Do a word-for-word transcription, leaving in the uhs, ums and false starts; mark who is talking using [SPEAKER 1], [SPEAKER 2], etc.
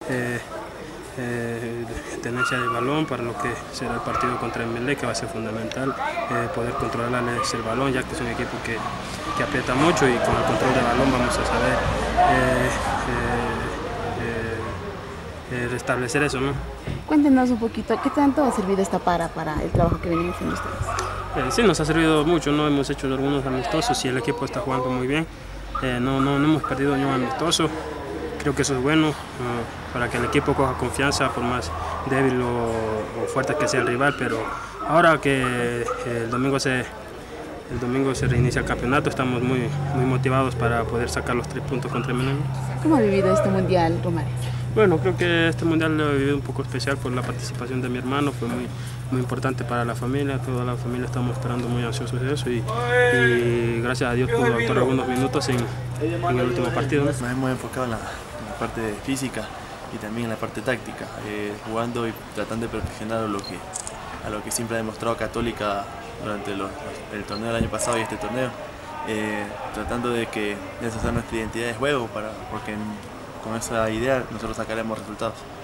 [SPEAKER 1] eh, eh, tenencia del balón para lo que será el partido contra Emelec, que va a ser fundamental eh, poder controlarles el balón, ya que es un equipo que, que aprieta mucho, y con el control del balón vamos a saber eh, eh, eh, restablecer eso, ¿no?
[SPEAKER 2] Cuéntenos un poquito, ¿qué tanto ha servido esta para para el trabajo que vienen haciendo ustedes?
[SPEAKER 1] Eh, sí, nos ha servido mucho, ¿no? Hemos hecho algunos amistosos y el equipo está jugando muy bien. Eh, no, no, no hemos perdido ni un amistoso. Creo que eso es bueno uh, para que el equipo coja confianza, por más débil o, o fuerte que sea el rival. Pero ahora que eh, el domingo se, el domingo se reinicia el campeonato, estamos muy, muy motivados para poder sacar los tres puntos contra Emelec.
[SPEAKER 2] ¿Cómo ha vivido este mundial, Romario?
[SPEAKER 1] Bueno, creo que este mundial lo he vivido un poco especial por la participación de mi hermano, fue muy, muy importante para la familia, toda la familia estamos esperando muy ansiosos de eso, y, y gracias a Dios pudo actuar algunos minutos en, en el último partido, ¿no?
[SPEAKER 3] Nos hemos enfocado en la, en la parte física y también en la parte táctica, eh, jugando y tratando de perfeccionar lo que, a lo que siempre ha demostrado Católica durante los, el torneo del año pasado y este torneo, eh, tratando de que de hacer nuestra identidad de juego, para, porque en, con esa idea nosotros sacaremos resultados.